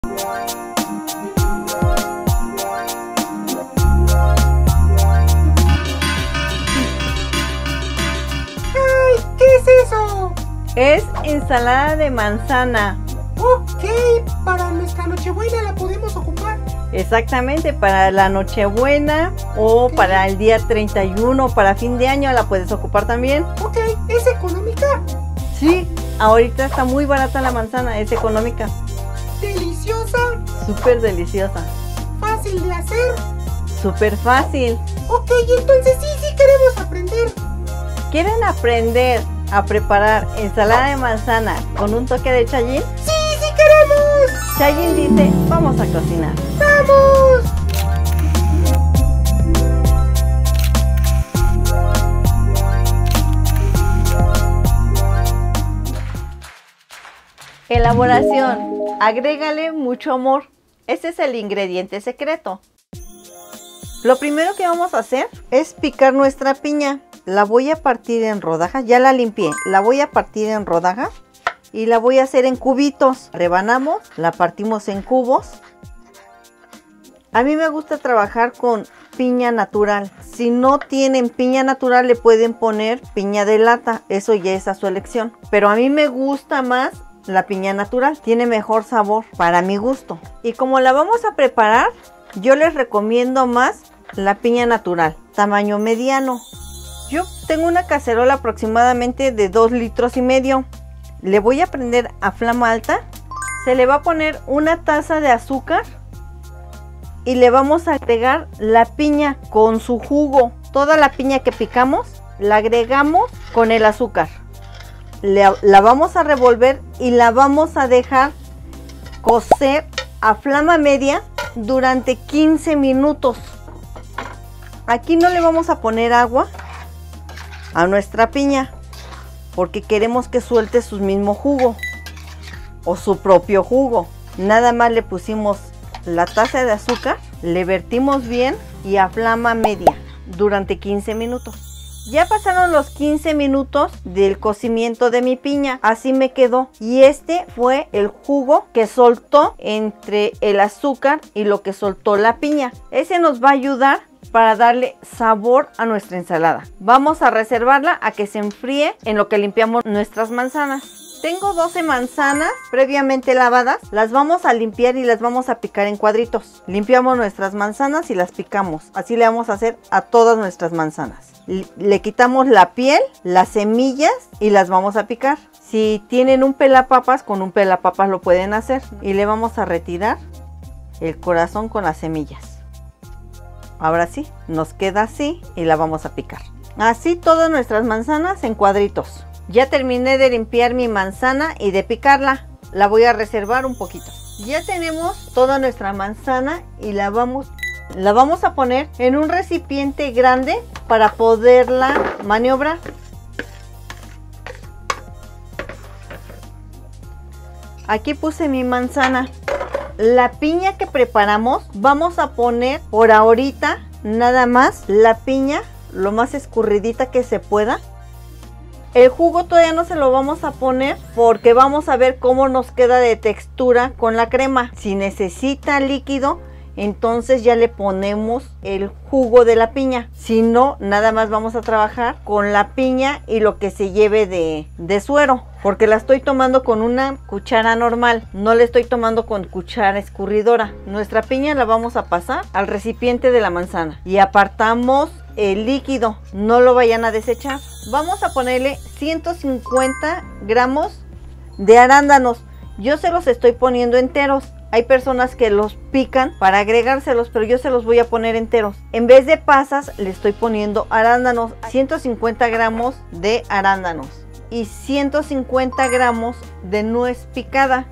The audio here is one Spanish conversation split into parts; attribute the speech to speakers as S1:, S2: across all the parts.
S1: ¡Ay! ¿Qué es eso?
S2: Es ensalada de manzana.
S1: Ok, para nuestra Nochebuena la podemos ocupar.
S2: Exactamente, para la Nochebuena o para el día 31, para fin de año la puedes ocupar también.
S1: Ok, ¿es económica?
S2: Sí, ahorita está muy barata la manzana, es económica.
S1: ¿Deliciosa?
S2: Súper deliciosa.
S1: ¿Fácil de hacer?
S2: Súper fácil.
S1: Ok, entonces sí queremos aprender.
S2: ¿Quieren aprender a preparar ensalada de manzana con un toque de Chayín?
S1: ¡Sí queremos!
S2: Chayín dice, vamos a cocinar.
S1: ¡Vamos!
S2: Elaboración. Agrégale mucho amor. Ese es el ingrediente secreto. Lo primero que vamos a hacer es picar nuestra piña. La voy a partir en rodajas. Ya la limpié. La voy a partir en rodajas y la voy a hacer en cubitos. Rebanamos, la partimos en cubos. A mí me gusta trabajar con piña natural. Si no tienen piña natural, le pueden poner piña de lata. Eso ya es a su elección. Pero a mí me gusta más la piña natural. Tiene mejor sabor para mi gusto. Y como la vamos a preparar, yo les recomiendo más la piña natural, tamaño mediano. Yo tengo una cacerola aproximadamente de 2,5 litros. Le voy a prender a flama alta. Se le va a poner una taza de azúcar y le vamos a agregar la piña con su jugo. Toda la piña que picamos la agregamos con el azúcar. La vamos a revolver y la vamos a dejar cocer a flama media durante 15 minutos. Aquí no le vamos a poner agua a nuestra piña porque queremos que suelte su mismo jugo o su propio jugo. Nada más le pusimos la taza de azúcar, le vertimos bien y a flama media durante 15 minutos. Ya pasaron los 15 minutos del cocimiento de mi piña, así me quedó. Y este fue el jugo que soltó entre el azúcar y lo que soltó la piña. Ese nos va a ayudar para darle sabor a nuestra ensalada. Vamos a reservarla a que se enfríe en lo que limpiamos nuestras manzanas. Tengo 12 manzanas previamente lavadas. Las vamos a limpiar y las vamos a picar en cuadritos. Limpiamos nuestras manzanas y las picamos. Así le vamos a hacer a todas nuestras manzanas. Le quitamos la piel, las semillas y las vamos a picar. Si tienen un pelapapas, con un pelapapas lo pueden hacer. Y le vamos a retirar el corazón con las semillas. Ahora sí, nos queda así y la vamos a picar. Así todas nuestras manzanas en cuadritos. Ya terminé de limpiar mi manzana y de picarla. La voy a reservar un poquito. Ya tenemos toda nuestra manzana y la vamos a poner en un recipiente grande para poderla maniobrar. Aquí puse mi manzana. La piña que preparamos vamos a poner por ahorita nada más la piña lo más escurridita que se pueda. El jugo todavía no se lo vamos a poner porque vamos a ver cómo nos queda de textura con la crema. Si necesita líquido, entonces ya le ponemos el jugo de la piña. Si no, nada más vamos a trabajar con la piña y lo que se lleve de suero. Porque la estoy tomando con una cuchara normal, no le estoy tomando con cuchara escurridora. Nuestra piña la vamos a pasar al recipiente de la manzana y apartamos el líquido, no lo vayan a desechar. Vamos a ponerle 150 gramos de arándanos. Yo se los estoy poniendo enteros. Hay personas que los pican para agregárselos, pero yo se los voy a poner enteros. En vez de pasas, le estoy poniendo arándanos. 150 gramos de arándanos y 150 gramos de nuez picada.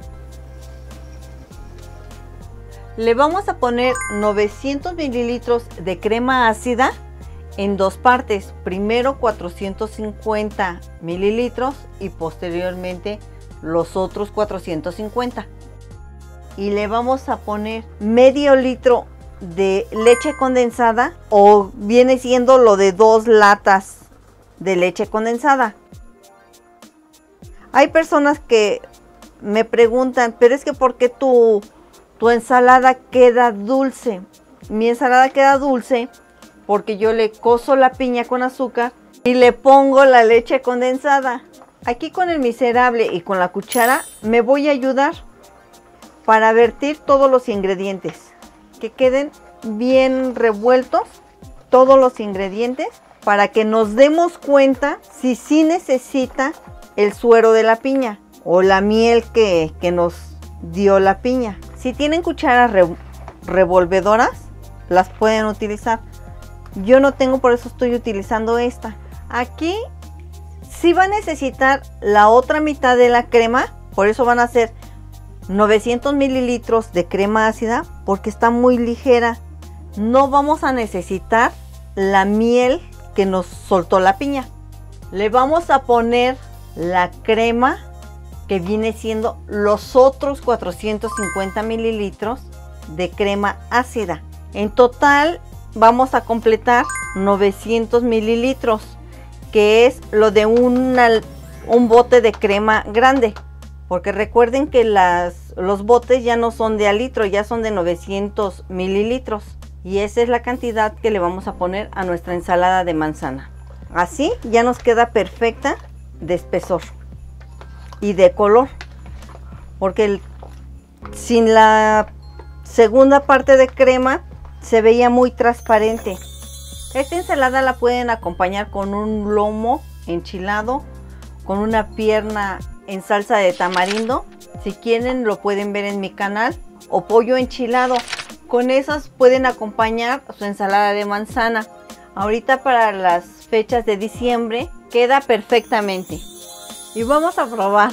S2: Le vamos a poner 900 mililitros de crema ácida en dos partes. Primero 450 mililitros y posteriormente los otros 450. Y le vamos a poner medio litro de leche condensada, o viene siendo lo de 2 latas de leche condensada. Hay personas que me preguntan, pero es que ¿por qué tu tu ensalada queda dulce. Mi ensalada queda dulce porque yo le cozo la piña con azúcar y le pongo la leche condensada. Aquí con el miserable y con la cuchara me voy a ayudar para vertir todos los ingredientes. Que queden bien revueltos todos los ingredientes para que nos demos cuenta si sí necesita el suero de la piña o la miel que nos dio la piña. Si tienen cucharas revolvedoras, las pueden utilizar. Yo no tengo, por eso estoy utilizando esta. Aquí sí va a necesitar la otra mitad de la crema, por eso van a ser 900 mililitros de crema ácida, porque está muy ligera. No vamos a necesitar la miel que nos soltó la piña. Le vamos a poner la crema que viene siendo los otros 450 mililitros de crema ácida. En total vamos a completar 900 mililitros, que es lo de un bote de crema grande, porque recuerden que los botes ya no son de a litro, ya son de 900 mililitros, y esa es la cantidad que le vamos a poner a nuestra ensalada de manzana. Así ya nos queda perfecta de espesor y de color, porque sin la segunda parte de crema se veía muy transparente. Esta ensalada la pueden acompañar con un lomo enchilado, con una pierna en salsa de tamarindo. Si quieren lo pueden ver en mi canal, o pollo enchilado. Con esas pueden acompañar su ensalada de manzana. Ahorita para las fechas de diciembre queda perfectamente. Y vamos a probar.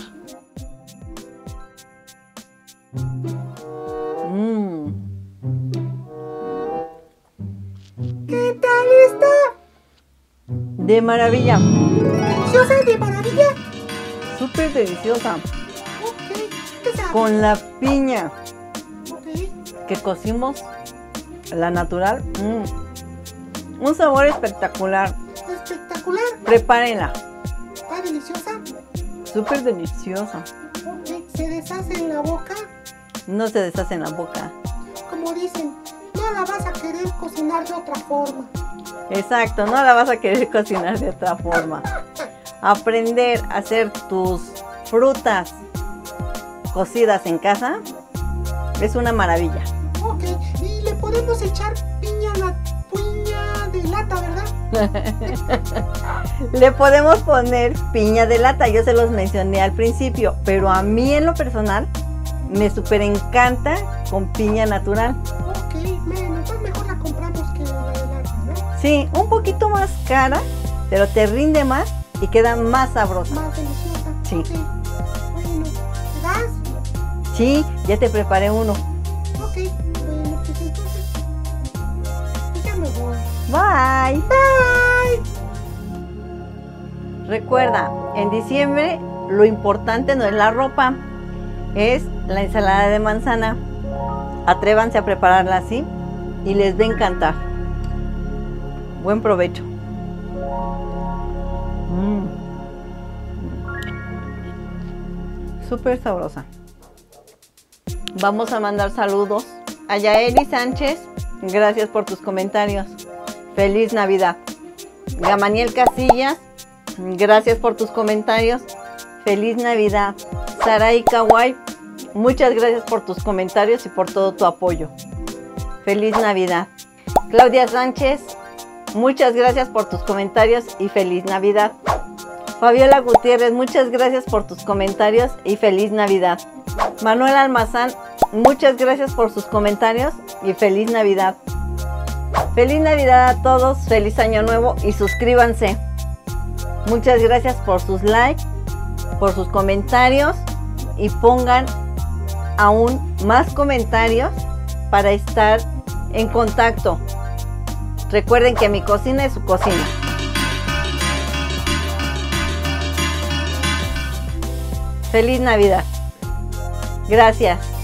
S1: ¿Qué tal está?
S2: De maravilla.
S1: ¿Deliciosa de maravilla?
S2: Súper deliciosa.
S1: Ok, ¿qué sabe?
S2: Con la piña
S1: Ok,
S2: que cocimos, la natural. Un sabor espectacular.
S1: espectacular.
S2: Prepárenla.
S1: ¿Está deliciosa?
S2: Súper deliciosa.
S1: Ok, se deshace en la boca.
S2: No se deshace en la boca.
S1: Como dicen, no la vas a querer cocinar de otra forma.
S2: Exacto, no la vas a querer cocinar de otra forma. Aprender a hacer tus frutas cocidas en casa es una maravilla.
S1: Ok, y le podemos echar piña de lata, ¿verdad?
S2: Le podemos poner piña de lata, yo se los mencioné al principio, pero a mí en lo personal me súper encanta con piña natural.
S1: Ok, entonces mejor la compramos que la de lata, ¿no?
S2: Sí, un poquito más cara, pero te rinde más y queda más sabrosa.
S1: Más deliciosa.
S2: Sí.
S1: Ok, bueno, ¿te das?
S2: Sí, ya te preparé uno.
S1: Ok, bueno, pues entonces ya me voy.
S2: Bye.
S1: Bye.
S2: Recuerda, en diciembre lo importante no es la ropa, es la ensalada de manzana. Atrévanse a prepararla así y les va a encantar. Buen provecho. Súper sabrosa. Vamos a mandar saludos a Yaeli Sánchez. Gracias por tus comentarios. Feliz Navidad. Gamaniel Casillas. Gracias por tus comentarios. Feliz Navidad. Sarai Kawai. Muchas gracias por tus comentarios y por todo tu apoyo. Feliz Navidad. Claudia Sánchez. Muchas gracias por tus comentarios y feliz Navidad. Fabiola Gutiérrez, muchas gracias por tus comentarios y feliz Navidad. Manuel Almazán, muchas gracias por sus comentarios y feliz Navidad. Feliz Navidad a todos, feliz año nuevo y suscríbanse. Muchas gracias por sus likes, por sus comentarios y pongan aún más comentarios para estar en contacto. Recuerden que mi cocina es su cocina. Feliz Navidad. Gracias.